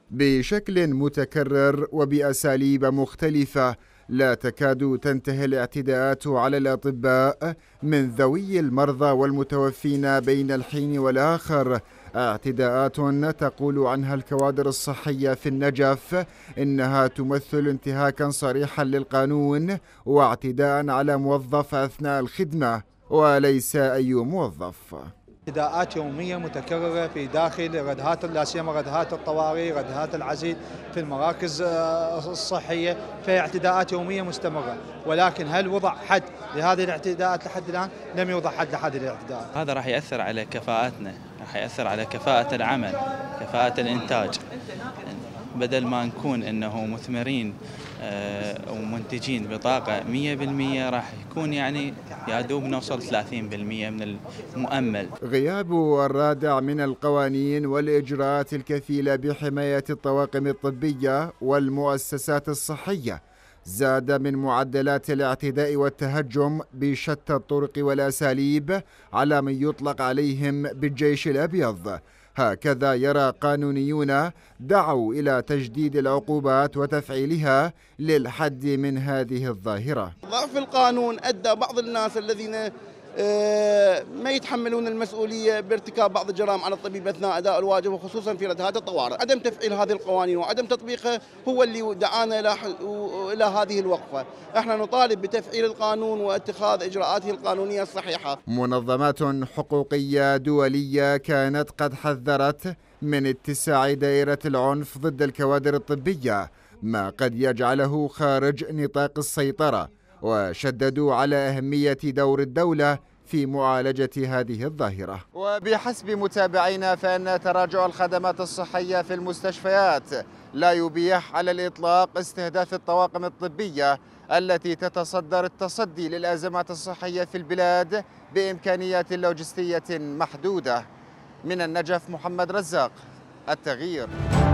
بشكل متكرر وبأساليب مختلفة لا تكاد تنتهي الاعتداءات على الأطباء من ذوي المرضى والمتوفين بين الحين والآخر، اعتداءات تقول عنها الكوادر الصحية في النجف إنها تمثل انتهاكا صريحا للقانون واعتداء على موظف أثناء الخدمة وليس أي موظف. اعتداءات يومية متكررة في داخل ردهات لا سيما ردهات الطوارئ، ردهات العزل في المراكز الصحية، فهي اعتداءات يومية مستمرة، ولكن هل وضع حد لهذه الاعتداءات لحد الآن؟ لم يوضع حد لهذه الاعتداءات. هذا راح يأثر على كفاءتنا، راح يأثر على كفاءة العمل، كفاءة الإنتاج. بدل ما نكون إنه مثمرين ومنتجين بطاقة 100%، راح يكون يعني يا دوب نوصل 30% من المؤمل. غياب الرادع من القوانين والإجراءات الكفيلة بحماية الطواقم الطبية والمؤسسات الصحية زاد من معدلات الاعتداء والتهجم بشتى الطرق والأساليب على من يطلق عليهم بالجيش الأبيض. هكذا يرى قانونيون دعوا إلى تجديد العقوبات وتفعيلها للحد من هذه الظاهرة. ضعف القانون أدى بعض الناس الذين ما يتحملون المسؤولية بارتكاب بعض الجرائم على الطبيب أثناء أداء الواجب، وخصوصا في ردهات الطوارئ. عدم تفعيل هذه القوانين وعدم تطبيقها هو اللي دعانا إلى هذه الوقفة. احنا نطالب بتفعيل القانون واتخاذ إجراءاته القانونية الصحيحة. منظمات حقوقية دولية كانت قد حذرت من اتساع دائرة العنف ضد الكوادر الطبية، ما قد يجعله خارج نطاق السيطرة، وشددوا على أهمية دور الدولة في معالجة هذه الظاهرة. وبحسب متابعينا فإن تراجع الخدمات الصحية في المستشفيات لا يبيح على الإطلاق استهداف الطواقم الطبية التي تتصدر التصدي للأزمات الصحية في البلاد بإمكانيات لوجستية محدودة. من النجف محمد رزاق، التغيير.